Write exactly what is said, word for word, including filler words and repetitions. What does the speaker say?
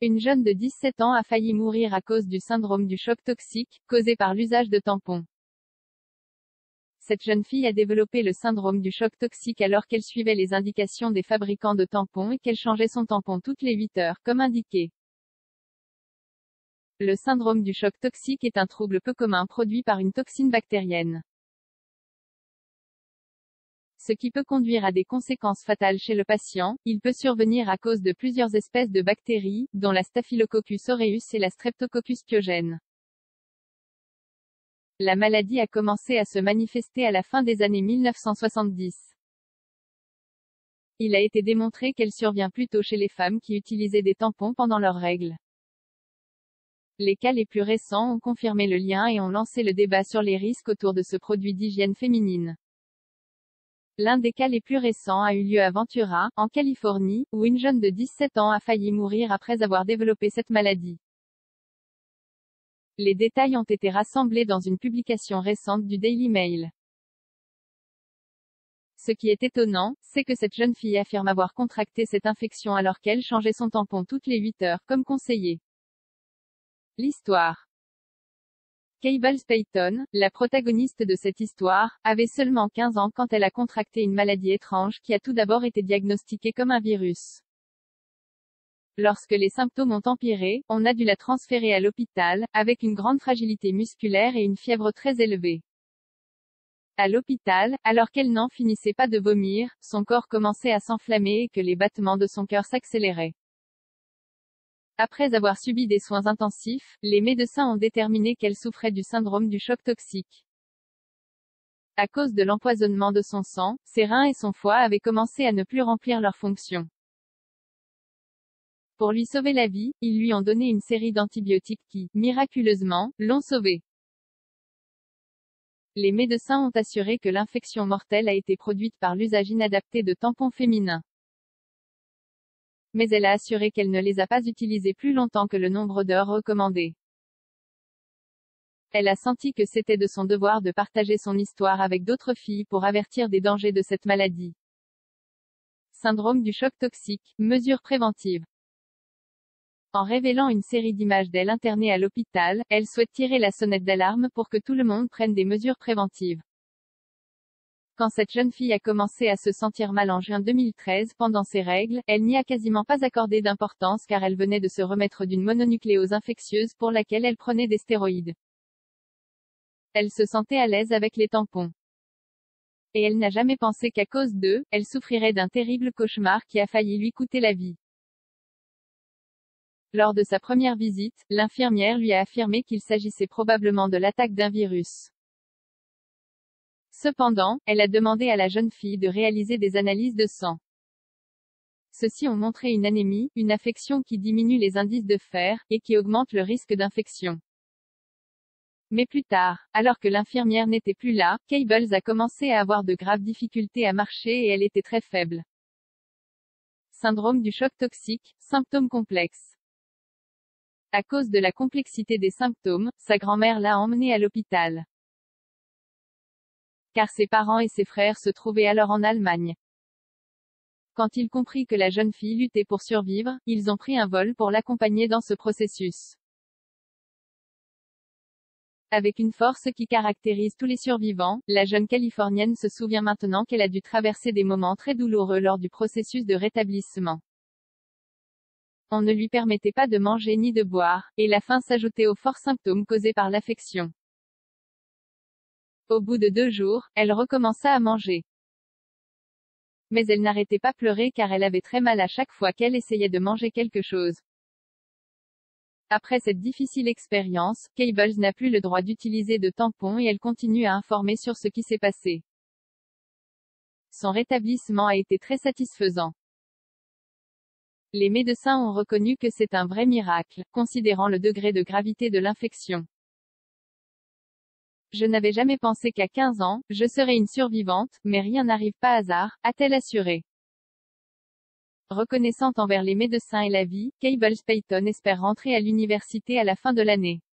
Une jeune de dix-sept ans a failli mourir à cause du syndrome du choc toxique, causé par l'usage de tampons. Cette jeune fille a développé le syndrome du choc toxique alors qu'elle suivait les indications des fabricants de tampons et qu'elle changeait son tampon toutes les huit heures, comme indiqué. Le syndrome du choc toxique est un trouble peu commun produit par une toxine bactérienne. Ce qui peut conduire à des conséquences fatales chez le patient. Il peut survenir à cause de plusieurs espèces de bactéries, dont la Staphylococcus aureus et la Streptococcus pyogenes. La maladie a commencé à se manifester à la fin des années mille neuf cent soixante-dix. Il a été démontré qu'elle survient plutôt chez les femmes qui utilisaient des tampons pendant leurs règles. Les cas les plus récents ont confirmé le lien et ont lancé le débat sur les risques autour de ce produit d'hygiène féminine. L'un des cas les plus récents a eu lieu à Ventura, en Californie, où une jeune de dix-sept ans a failli mourir après avoir développé cette maladie. Les détails ont été rassemblés dans une publication récente du Daily Mail. Ce qui est étonnant, c'est que cette jeune fille affirme avoir contracté cette infection alors qu'elle changeait son tampon toutes les huit heures, comme conseillé. L'histoire. Cable Payton, la protagoniste de cette histoire, avait seulement quinze ans quand elle a contracté une maladie étrange qui a tout d'abord été diagnostiquée comme un virus. Lorsque les symptômes ont empiré, on a dû la transférer à l'hôpital, avec une grande fragilité musculaire et une fièvre très élevée. À l'hôpital, alors qu'elle n'en finissait pas de vomir, son corps commençait à s'enflammer et que les battements de son cœur s'accéléraient. Après avoir subi des soins intensifs, les médecins ont déterminé qu'elle souffrait du syndrome du choc toxique. À cause de l'empoisonnement de son sang, ses reins et son foie avaient commencé à ne plus remplir leurs fonctions. Pour lui sauver la vie, ils lui ont donné une série d'antibiotiques qui, miraculeusement, l'ont sauvée. Les médecins ont assuré que l'infection mortelle a été produite par l'usage inadapté de tampons féminins. Mais elle a assuré qu'elle ne les a pas utilisés plus longtemps que le nombre d'heures recommandé. Elle a senti que c'était de son devoir de partager son histoire avec d'autres filles pour avertir des dangers de cette maladie. Syndrome du choc toxique, mesures préventives. En révélant une série d'images d'elle internée à l'hôpital, elle souhaite tirer la sonnette d'alarme pour que tout le monde prenne des mesures préventives. Quand cette jeune fille a commencé à se sentir mal en juin deux mille treize pendant ses règles, elle n'y a quasiment pas accordé d'importance car elle venait de se remettre d'une mononucléose infectieuse pour laquelle elle prenait des stéroïdes. Elle se sentait à l'aise avec les tampons. Et elle n'a jamais pensé qu'à cause d'eux, elle souffrirait d'un terrible cauchemar qui a failli lui coûter la vie. Lors de sa première visite, l'infirmière lui a affirmé qu'il s'agissait probablement de l'attaque d'un virus. Cependant, elle a demandé à la jeune fille de réaliser des analyses de sang. Ceux-ci ont montré une anémie, une affection qui diminue les indices de fer, et qui augmente le risque d'infection. Mais plus tard, alors que l'infirmière n'était plus là, Cables a commencé à avoir de graves difficultés à marcher et elle était très faible. Syndrome du choc toxique, symptômes complexes. À cause de la complexité des symptômes, sa grand-mère l'a emmenée à l'hôpital. Car ses parents et ses frères se trouvaient alors en Allemagne. Quand ils comprirent que la jeune fille luttait pour survivre, ils ont pris un vol pour l'accompagner dans ce processus. Avec une force qui caractérise tous les survivants, la jeune Californienne se souvient maintenant qu'elle a dû traverser des moments très douloureux lors du processus de rétablissement. On ne lui permettait pas de manger ni de boire, et la faim s'ajoutait aux forts symptômes causés par l'affection. Au bout de deux jours, elle recommença à manger. Mais elle n'arrêtait pas de pleurer car elle avait très mal à chaque fois qu'elle essayait de manger quelque chose. Après cette difficile expérience, Cables n'a plus le droit d'utiliser de tampons et elle continue à informer sur ce qui s'est passé. Son rétablissement a été très satisfaisant. Les médecins ont reconnu que c'est un vrai miracle, considérant le degré de gravité de l'infection. Je n'avais jamais pensé qu'à quinze ans, je serais une survivante, mais rien n'arrive par hasard, a-t-elle assuré. Reconnaissante envers les médecins et la vie, Cables Payton espère rentrer à l'université à la fin de l'année.